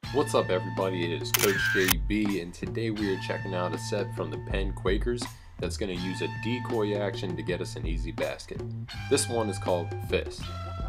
What's up everybody, it is Coach JB and today we are checking out a set from the Penn Quakers that's going to use a decoy action to get us an easy basket. This one is called Fist.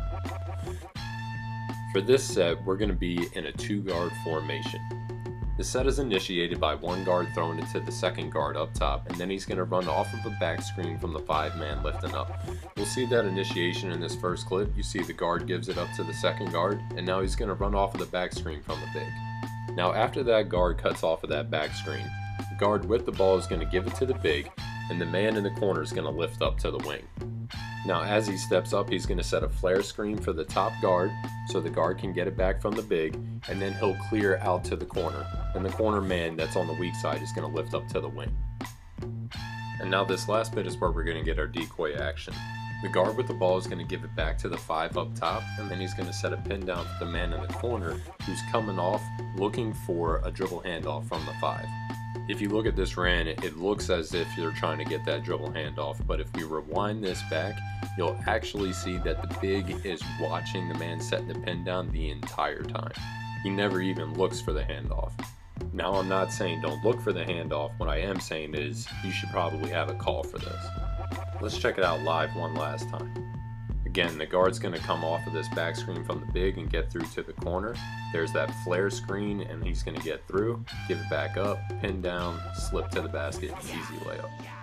For this set we're going to be in a 2-guard formation. The set is initiated by one guard throwing it to the second guard up top, and then he's going to run off of a back screen from the 5-man lifting up. We'll see that initiation in this first clip. You see the guard gives it up to the second guard, and now he's going to run off of the back screen from the big. Now after that guard cuts off of that back screen, the guard with the ball is going to give it to the big, and the man in the corner is going to lift up to the wing. Now as he steps up, he's going to set a flare screen for the top guard so the guard can get it back from the big, and then he'll clear out to the corner, and the corner man that's on the weak side is going to lift up to the wing. And now this last bit is where we're going to get our decoy action. The guard with the ball is going to give it back to the 5 up top, and then he's going to set a pin down for the man in the corner who's coming off looking for a dribble handoff from the 5. If you look at this run, it looks as if you're trying to get that dribble handoff, but if we rewind this back, you'll actually see that the big is watching the man setting the pin down the entire time. He never even looks for the handoff. Now I'm not saying don't look for the handoff, what I am saying is you should probably have a call for this. Let's check it out live one last time. Again, the guard's going to come off of this back screen from the big and get through to the corner. There's that flare screen and he's going to get through, give it back up, pin down, slip to the basket, easy layup.